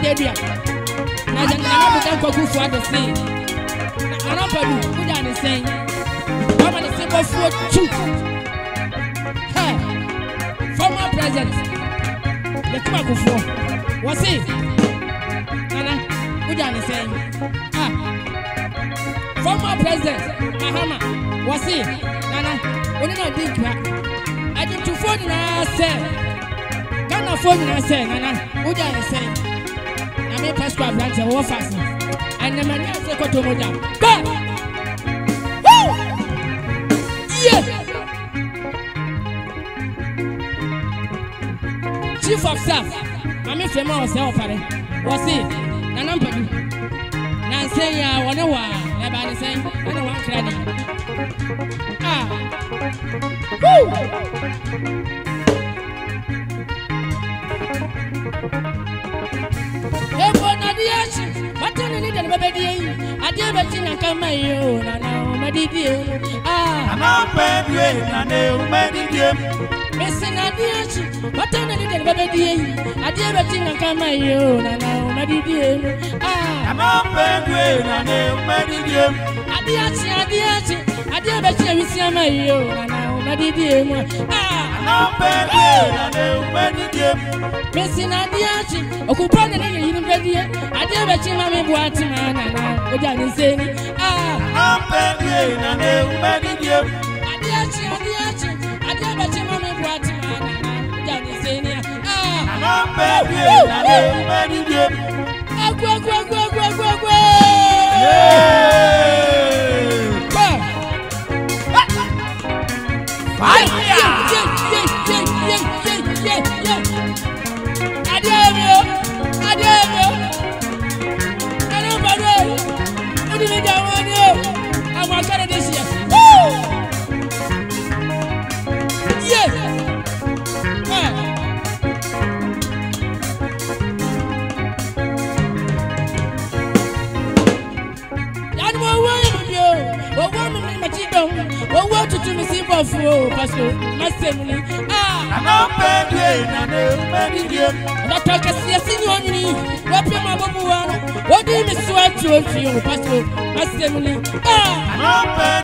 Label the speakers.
Speaker 1: Kedia. Nana Ampadu for the same. Nana Ampadu, who done the same? I'm on the simple food too. Former president. The Pasco for. What's it? Nana, who done the same? Former president. Mahama. What's it? Nana, only not big crack. I did to phone and I said, Ghana phone and I said, Nana, who done the same? I mean, Pasco Abrantie, war fast. And the man has to go to Moda. But, woo! Yeah! Chief of staff, I mean, Fema was there for it. Was it? Nana Ampadu. Nancy, I wonder why. Never the same. I don't want credit. Woo! What do you need a baby? I did a thing and come my own. And now, my dear. I'm not bad. Missing a dear. What do you need a baby? I did a thing and come my own. And now, my dear. I'm not bad. My dear. I did a thing with my own. And now, my dear. I'm not bad. My dear. Missing a dear. Occupant and baby. I did a thing, Mammy Boatman, and I saying, I'm baby, and I did Mammy Boatman, and I saying, I'm baby, and Pasco, my family. I'm not bad. I'm not senior. What do you miss? What you Pasco, my family. I'm not bad.